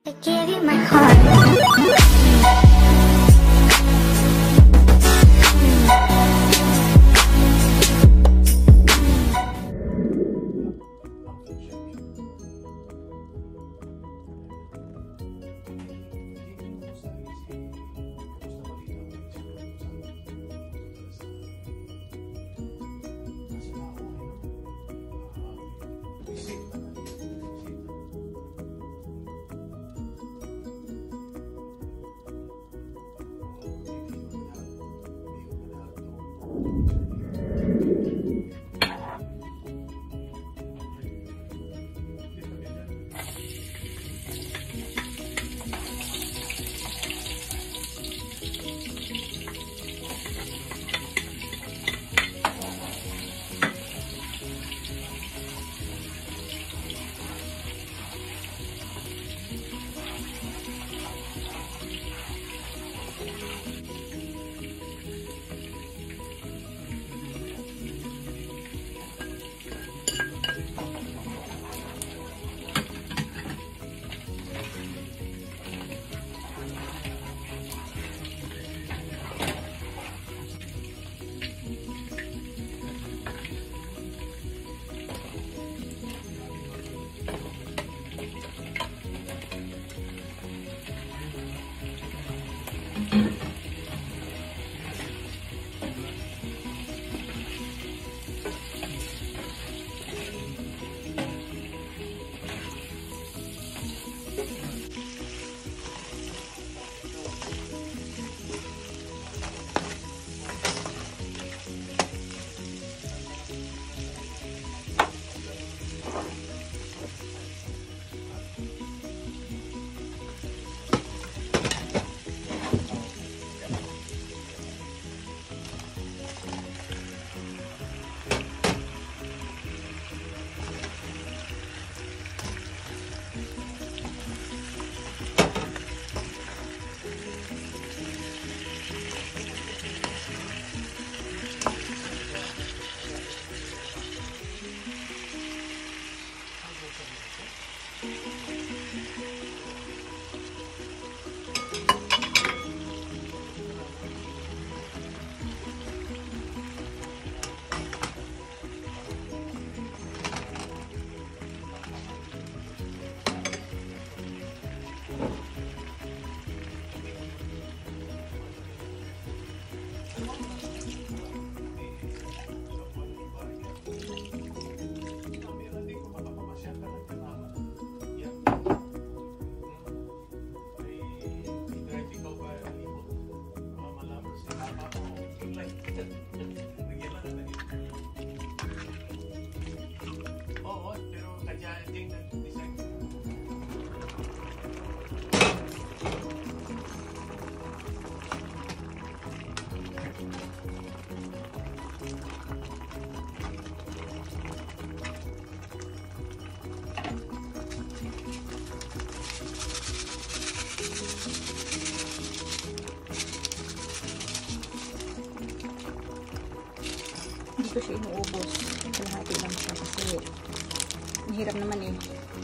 I gave you my heart. Dito siya inuubos. Kalahati lang siya kasi mahirap naman eh.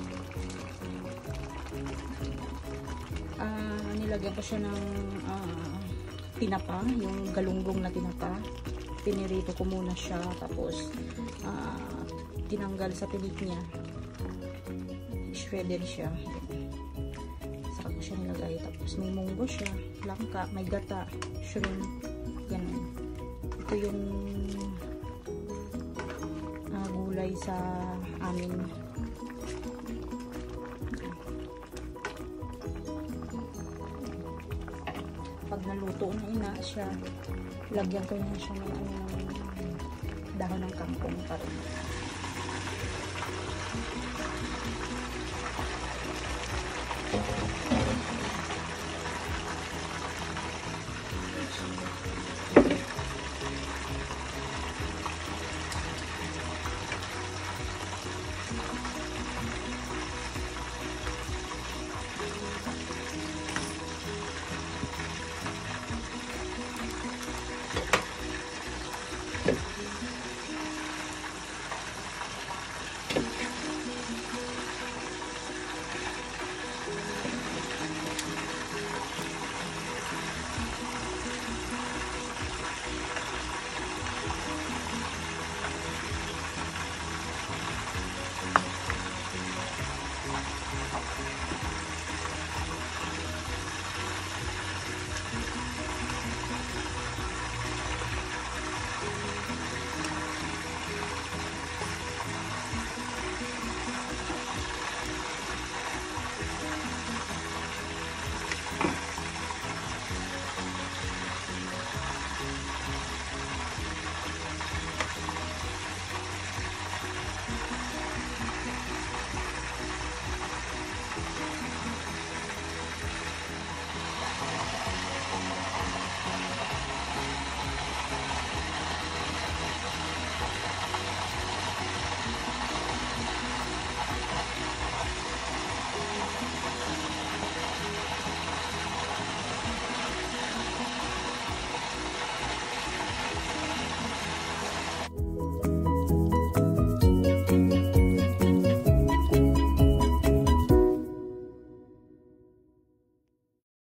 Nilagyan ko siya ng tinapa, yung galunggong na tinapa. Pinirito ko muna siya, tapos tinanggal sa pilik niya. Shredded siya. Saka ko siya nilagay. Tapos may munggo siya, langka, may gata, shrimp, ganun. Ito yung gulay sa amin. Pag naluto na siya, lagyan ko na siya ng dahon ng kangkong para